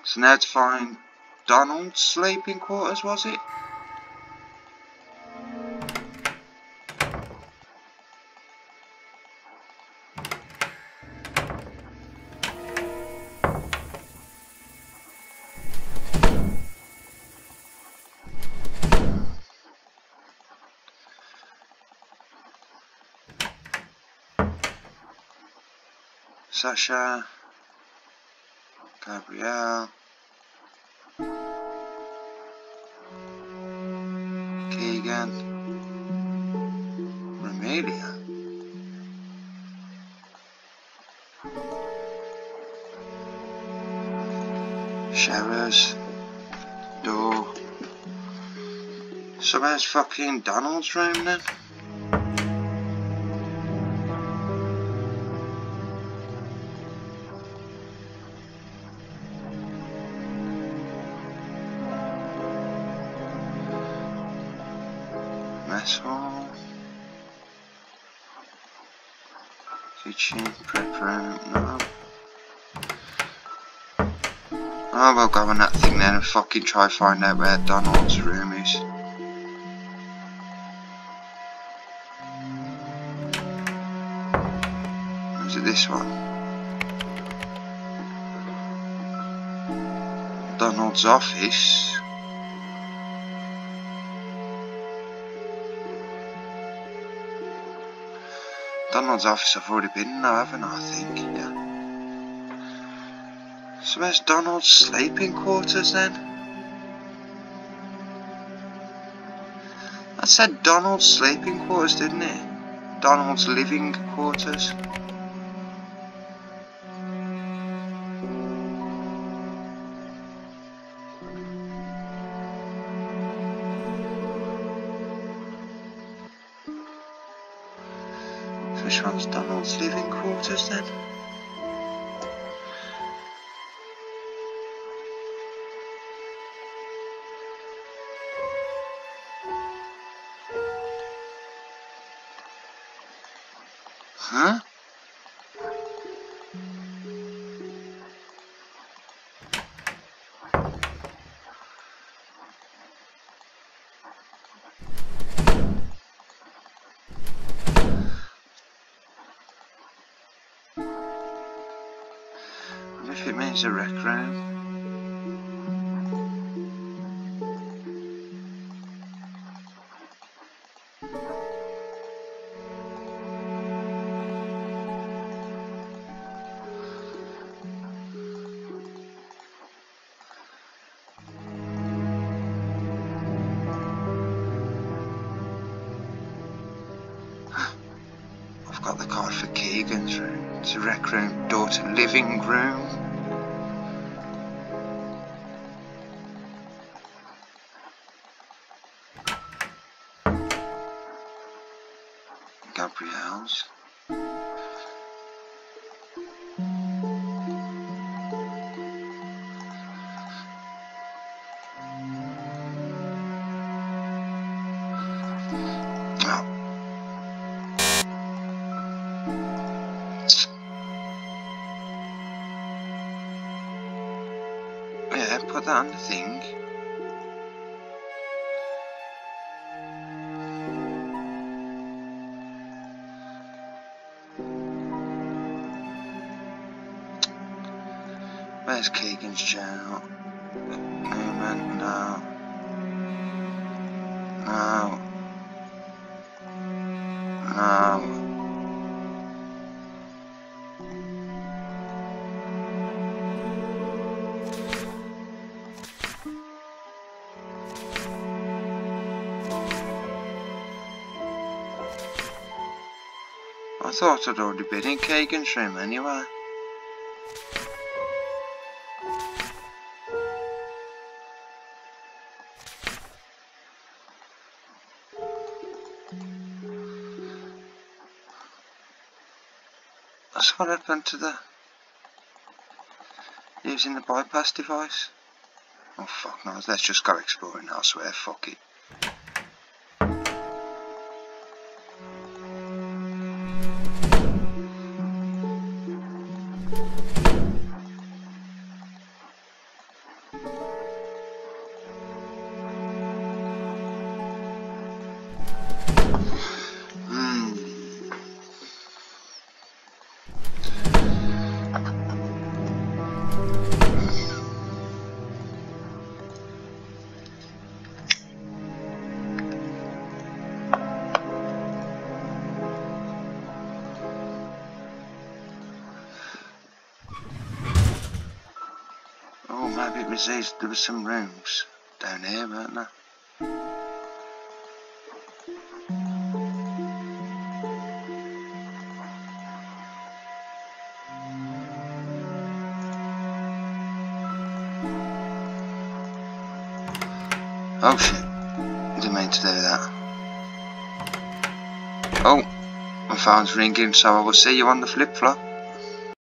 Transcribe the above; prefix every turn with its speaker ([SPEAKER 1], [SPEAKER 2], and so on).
[SPEAKER 1] So now to find Donald's sleeping quarters, was it? Sasha, Gabrielle, Keegan, Amelia, showers, door. So where's fucking Donald's room then? Mess hall, kitchen, prep room, no. Oh, we'll go on that thing then and fucking try to find out where Donald's room is. Is it this one? Donald's office. Donald's office I've already been now, haven't I think, yeah. So where's Donald's sleeping quarters then? I said Donald's sleeping quarters, didn't it? Donald's living quarters. Which one's Donald's living quarters then? Huh? If it means a rec room. I've got the card for Keegan's room. It's a rec room, door to living room. Gabrielle's. Oh. Yeah, put that on the thing. Where's Keegan's journal? Newman, no. No. No. I thought I'd already been in Keegan's room anyway. That's what happened to the using the bypass device. Oh fuck no, let's just go exploring elsewhere, fuck it. Maybe it was these. There were some rooms down here, weren't there? Oh shit, didn't mean to do that. Oh, my phone's ringing, so I will see you on the flip flop.